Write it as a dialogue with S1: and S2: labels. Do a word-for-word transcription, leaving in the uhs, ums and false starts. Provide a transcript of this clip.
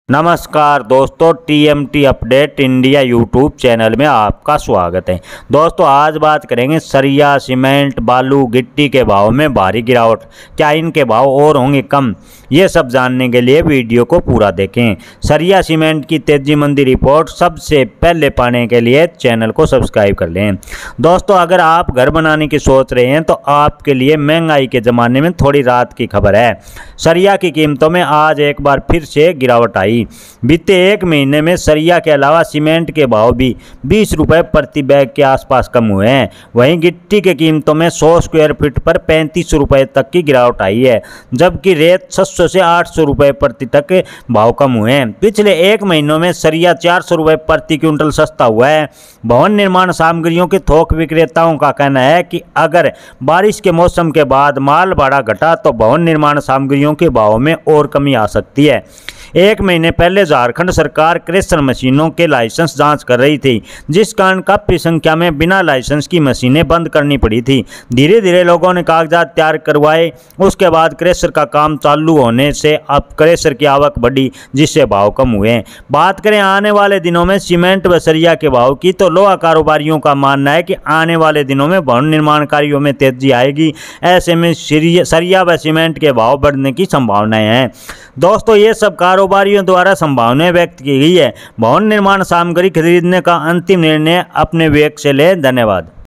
S1: नमस्कार दोस्तों, TMT update India YouTube channel में आपका स्वागत है। दोस्तों आज बात करेंगे सरिया, सीमेंट, बालू, गिट्टी के भाव में भारी गिरावट। क्या इनके भाव और होंगे कम? ये सब जानने के लिए वीडियो को पूरा देखें। सरिया सीमेंट की तेजी मंदी रिपोर्ट सबसे पहले पाने के लिए चैनल को सब्सक्राइब कर लें। दोस्तों अगर आप घर बनाने की सोच रहे हैं तो आपके लिए महंगाई के ज़माने में थोड़ी राहत की खबर है। सरिया की कीमतों में आज एक बार फिर से गिरावट आई। बीते एक महीने में सरिया के अलावा सीमेंट के भाव भी बीस रुपए प्रति बैग के आसपास कम हुए हैं। वहीं गिट्टी के कीमतों में सौ स्क्वायर फीट पर पैंतीस रुपए तक की गिरावट आई है, जबकि रेत छह सौ से आठ सौ रुपए प्रति तक भाव कम हुए हैं। पिछले एक महीनों में सरिया चार सौ रुपए प्रति क्विंटल सस्ता हुआ है। भवन निर्माण सामग्रियों के थोक विक्रेताओं का कहना है कि अगर बारिश के मौसम के बाद माल भाड़ा घटा तो भवन निर्माण सामग्रियों के भाव में और कमी आ सकती है। एक महीने पहले झारखंड सरकार क्रेशर मशीनों के लाइसेंस जांच कर रही थी, जिस कारण काफ़ी संख्या में बिना लाइसेंस की मशीनें बंद करनी पड़ी थी। धीरे धीरे लोगों ने कागजात तैयार करवाए। उसके बाद क्रेशर का काम चालू होने से अब क्रेशर की आवक बढ़ी, जिससे भाव कम हुए। बात करें आने वाले दिनों में सीमेंट व सरिया के भाव की, तो लोहा कारोबारियों का मानना है कि आने वाले दिनों में भवन निर्माण कार्यों में तेजी आएगी। ऐसे में सरिया व सीमेंट के भाव बढ़ने की संभावनाएं हैं। दोस्तों ये सब कारोबारियों द्वारा संभावनाएं व्यक्त की गई है। भवन निर्माण सामग्री खरीदने का अंतिम निर्णय अपने विवेक से लें। धन्यवाद।